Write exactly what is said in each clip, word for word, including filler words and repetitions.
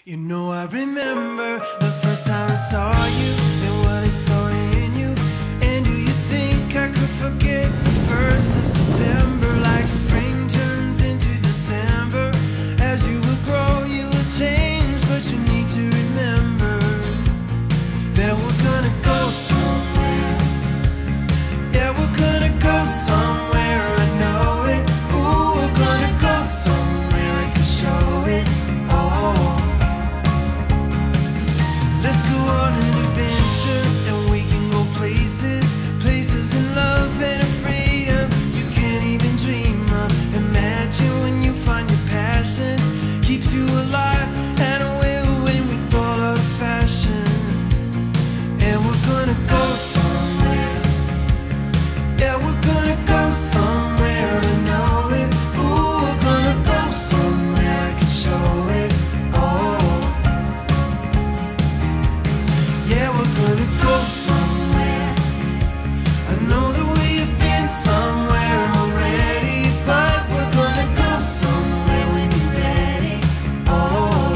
You know I remember the first time I saw you and what I saw in you. And do you think I could forget the first of September? Like spring turns into December. As you would grow, you would change, but you need to remember that we're gonna go somewhere. Yeah, we're gonna go somewhere, I know it. Ooh, we're gonna go somewhere, I can show it. Oh, let's go on an adventure, and we can go places, places in love and in freedom you can't even dream of. Imagine when you find your passion, keeps you alive and will when we fall out of fashion. And we're gonna go somewhere. Yeah, we're gonna go somewhere, I know it. Ooh, we're gonna go somewhere, I can show it. Oh, yeah, we're gonna go somewhere. I know that we have been somewhere already, but we're gonna go somewhere when you're ready. Oh,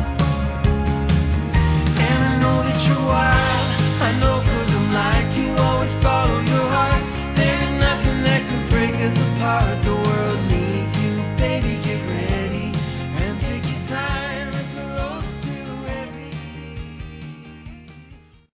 and I know that you're wild. I know 'cause I'm like you, always follow your heart. There is nothing that could break us apart. The